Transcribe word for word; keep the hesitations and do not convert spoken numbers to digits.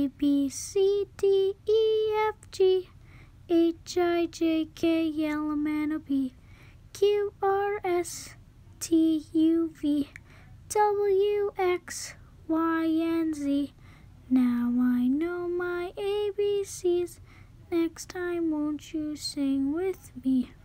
A, B, C, D, E, F, G, H, I, J, K, L, M, N, O, P, Q, R, S, T, U, V, W, X, Y, and Z. Now I know my A B Cs. Next time, won't you sing with me?